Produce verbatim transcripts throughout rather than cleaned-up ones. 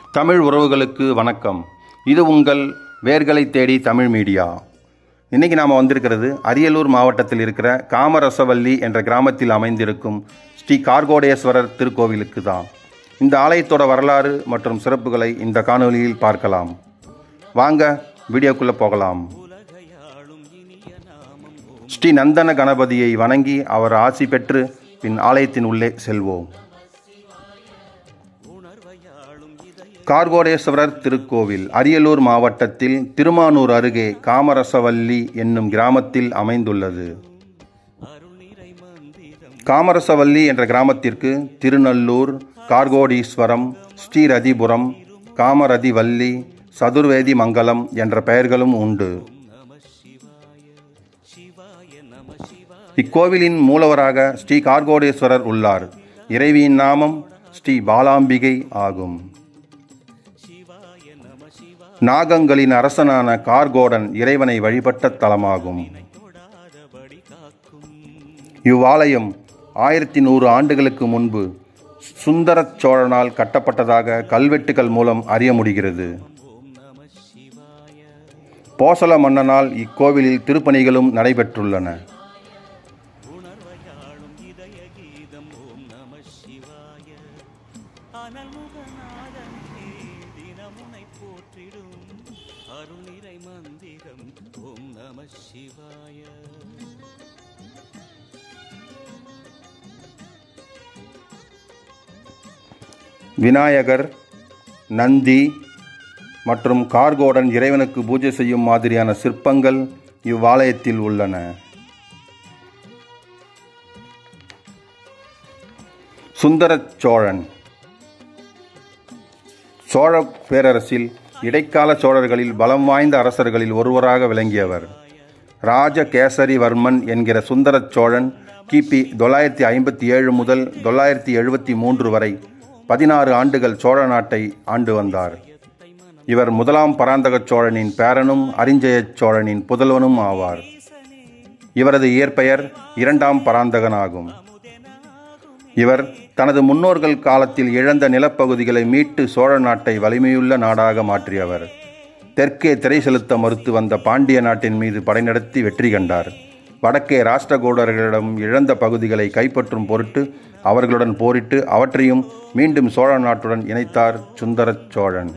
தமிழ் உறவுகளுக்கு வணக்கம். இது உங்கள் வேர்களை தேடி தமிழ் மீடியா. இன்றைக்கி நாம் வந்திருக்கிறது அரியலூர் மாவட்டத்தில் இருக்கிற காமரசவல்லி என்ற கிராமத்தில் அமைந்திருக்கும் ஸ்ரீ கார்கோடேஸ்வரர் திருக்கோவிலுக்கு தான். இந்த ஆலயத்தோட வரலாறு மற்றும் சிறப்புகளை இந்த காணொலியில் பார்க்கலாம். வாங்க வீடியோக்குள்ளே போகலாம். ஸ்ரீ நந்தன கணபதியை வணங்கி அவர் ஆசி பெற்று பின் ஆலயத்தின் உள்ளே செல்வோம். கார்கோடேஸ்வரர் திருக்கோவில் அரியலூர் மாவட்டத்தில் திருமானூர் அருகே காமரசவல்லி என்னும் கிராமத்தில் அமைந்துள்ளது. காமரசவல்லி என்ற கிராமத்திற்கு திருநல்லூர், கார்கோடீஸ்வரம், ஸ்ரீரதிபுரம், காமரதிவல்லி, சதுர்வேதி மங்கலம் என்ற பெயர்களும் உண்டு. இக்கோவிலின் மூலவராக ஸ்ரீ கார்கோடேஸ்வரர் உள்ளார். இறைவியின் நாமம் ஸ்ரீ பாலாம்பிகை ஆகும். நாகங்களின் அரசனான கார்கோடன் இறைவனை வழிபட்ட தலமாகும். இவ்வாலயம் ஆயிரத்தி நூறு ஆண்டுகளுக்கு முன்பு சுந்தர சோழனால் கட்டப்பட்டதாக கல்வெட்டுகள் மூலம் அறிய முடிகிறது. போசள மன்னனால் இக்கோவிலில் திருப்பணிகளும் நடைபெற்றுள்ளன. விநாயகர், நந்தி மற்றும் கார்கோடன் இறைவனுக்கு பூஜை செய்யும் மாதிரியான சிற்பங்கள் இவ்வாலயத்தில் உள்ளன. சுந்தர சோழன் சோழ பேரரசில் இடைக்கால சோழர்களில் பலம் வாய்ந்த அரசர்களில் ஒருவராக விளங்கியவர். ராஜகேசரிவர்மன் என்கிற சுந்தர சோழன் கிபி தொள்ளாயிரத்தி ஐம்பத்தி ஏழு முதல் தொள்ளாயிரத்தி எழுபத்தி மூன்று வரை பதினாறு ஆண்டுகள் சோழ நாட்டை ஆண்டு வந்தார். இவர் முதலாம் பராந்தக சோழனின் பேரனும் அரிஞ்சய சோழனின் புதல்வனும் ஆவார். இவரது இயற்பெயர் இரண்டாம் பராந்தகனாகும். இவர் தனது முன்னோர்கள் காலத்தில் இழந்த நிலப்பகுதிகளை மீட்டு சோழ நாட்டை வலிமையுள்ள நாடாக மாற்றியவர். தெற்கே திரை செலுத்த மறுத்து வந்த பாண்டிய நாட்டின் மீது படை நடத்தி வெற்றி கண்டார். வடக்கே ராஷ்டிரகூடர்களிடம் இழந்த பகுதிகளை கைப்பற்றும் பொருட்டு அவர்களுடன் போரிட்டு அவற்றையும் மீண்டும் சோழ நாட்டுடன் இணைத்தார் சுந்தர சோழன்.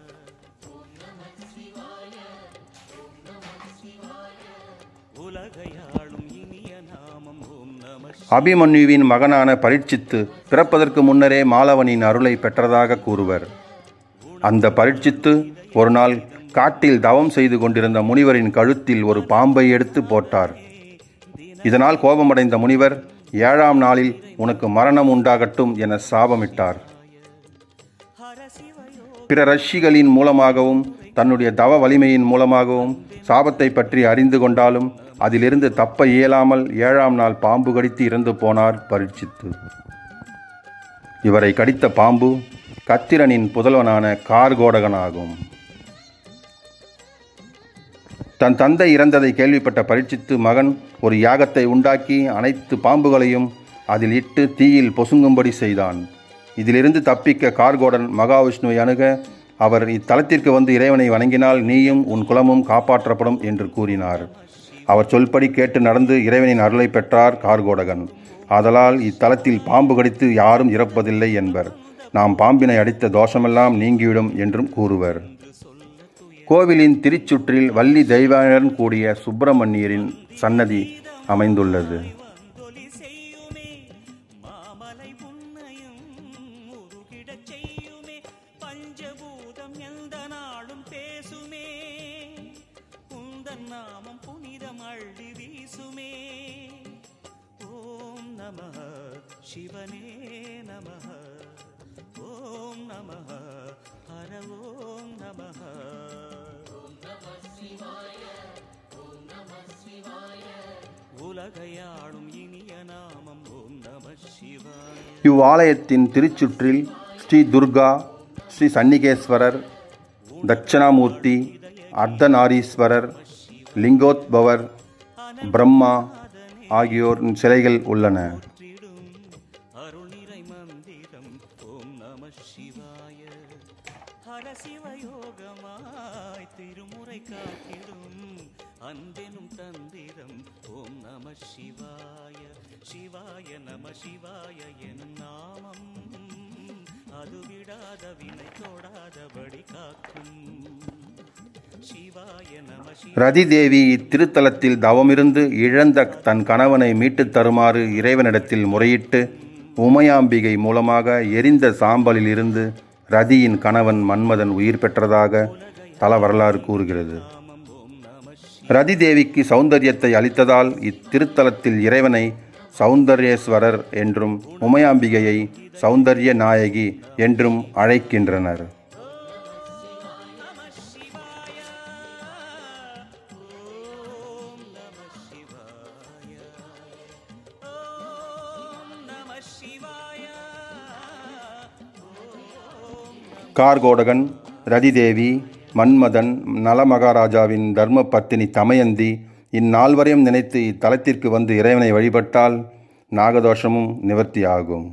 அபிமன்யுவின் மகனான பரீட்சித்து பிறப்பதற்கு முன்னரே மாலவனின் அருளை பெற்றதாக கூறுவர். அந்த பரீட்சித்து ஒரு நாள் காட்டில் தவம் செய்து கொண்டிருந்த முனிவரின் கழுத்தில் ஒரு பாம்பை எடுத்து போட்டார். இதனால் கோபமடைந்த முனிவர் ஏழாம் நாளில் உனக்கு மரணம் உண்டாகட்டும் என சாபமிட்டார். பிற ரிஷிகளின் மூலமாகவும் தன்னுடைய தவ வலிமையின் மூலமாகவும் சாபத்தை பற்றி அறிந்து கொண்டாலும் அதிலிருந்து தப்ப இயலாமல் ஏழாம் நாள் பாம்பு கடித்து இறந்து போனார் பரீட்சித்து. இவரை கடித்த பாம்பு கத்திரனின் புதல்வனான கார்கோடகனாகும். தன் தந்தை இறந்ததை கேள்விப்பட்ட பரீட்சித்து மகன் ஒரு யாகத்தை உண்டாக்கி அனைத்து பாம்புகளையும் அதில் இட்டு தீயில் பொசுங்கும்படி செய்தான். இதிலிருந்து தப்பிக்க கார்கோடன் மகாவிஷ்ணுவை அணுக அவர் இத்தலத்திற்கு வந்து இறைவனை வணங்கினால் நீயும் உன் குலமும் காப்பாற்றப்படும் என்று கூறினார். அவர் சொல்படி கேட்டு நடந்து இறைவனின் அருளை பெற்றார் கார்கோடகன். ஆதலால் இத்தலத்தில் பாம்பு கடித்து யாரும் இறப்பதில்லை என்பர். நாம் பாம்பினை அடித்த தோஷமெல்லாம் நீங்கிவிடும் என்றும் கூறுவர். கோவிலின் திருச்சுற்றில் வள்ளி தெய்வானுடன் கூடிய சுப்பிரமணியரின் சன்னதி அமைந்துள்ளது. சிவனே நமஹ, ஓம் நமஹ, ஹர ஓம் நமஹ, ஓம் நமः சிவாய, ஓம் நமः சிவாய, உலகையாளும் இனிய நாமம் ஓம் நமः சிவாய. இவ்வாலயத்தின் திருச்சுற்றில் ஸ்ரீ துர்கா, ஸ்ரீ சன்னிகேஸ்வரர், தட்சணாமூர்த்தி, அர்த்தநாரீஸ்வரர், லிங்கோத்பவர், பிரம்மா ஆகியோர் சிலைகள் உள்ளன. ஹர சிவயோகமாய் திருமுறை காத்திடும் அன்பெனும் தந்திரம். ஓம் நம சிவாய சிவாய நம சிவாய எனும் நாமம் அது விடாத வினை தொடாதபடி காக்கும். சிவாய நம சிவாய. ரதிதேவி இத்திருத்தலத்தில் தவமிருந்து இழந்த தன் கணவனை மீட்டுத் தருமாறு இறைவனிடத்தில் முறையிட்டு உமையாம்பிகை மூலமாக எரிந்த சாம்பலில் இருந்து ரதியின் கணவன் மன்மதன் உயிர் பெற்றதாக தல வரலாறு கூறுகிறது. ரதிதேவிக்கு சௌந்தரியத்தை அளித்ததால் இத்திருத்தலத்தில் இறைவனை சௌந்தர்யேஸ்வரர் என்றும் உமையாம்பிகையை சௌந்தர்ய நாயகி என்றும் அழைக்கின்றனர். கார்கோடகன், ரதிதேவி, மன்மதன், நலமகாராஜாவின் தர்ம பத்தினி தமயந்தி இந்நால்வரையும் நினைத்து இத்தலத்திற்கு வந்து இறைவனை வழிபட்டால் நாகதோஷமும் நிவர்த்தியாகும்.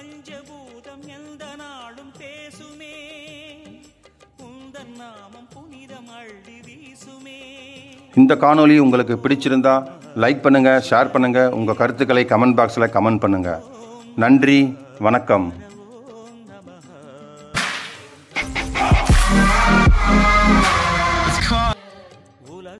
பஞ்சபூதம் எந்த நாளும் பேசுமே உந்தன் நாமம் புனிதம் அள்ளி வீசுமே. இந்த காணொளி உங்களுக்கு பிடிச்சிருந்தா லைக் பண்ணுங்க, ஷேர் பண்ணுங்க, உங்க கருத்துக்களை கமெண்ட் பாக்ஸில் கமெண்ட் பண்ணுங்க. நன்றி, வணக்கம்.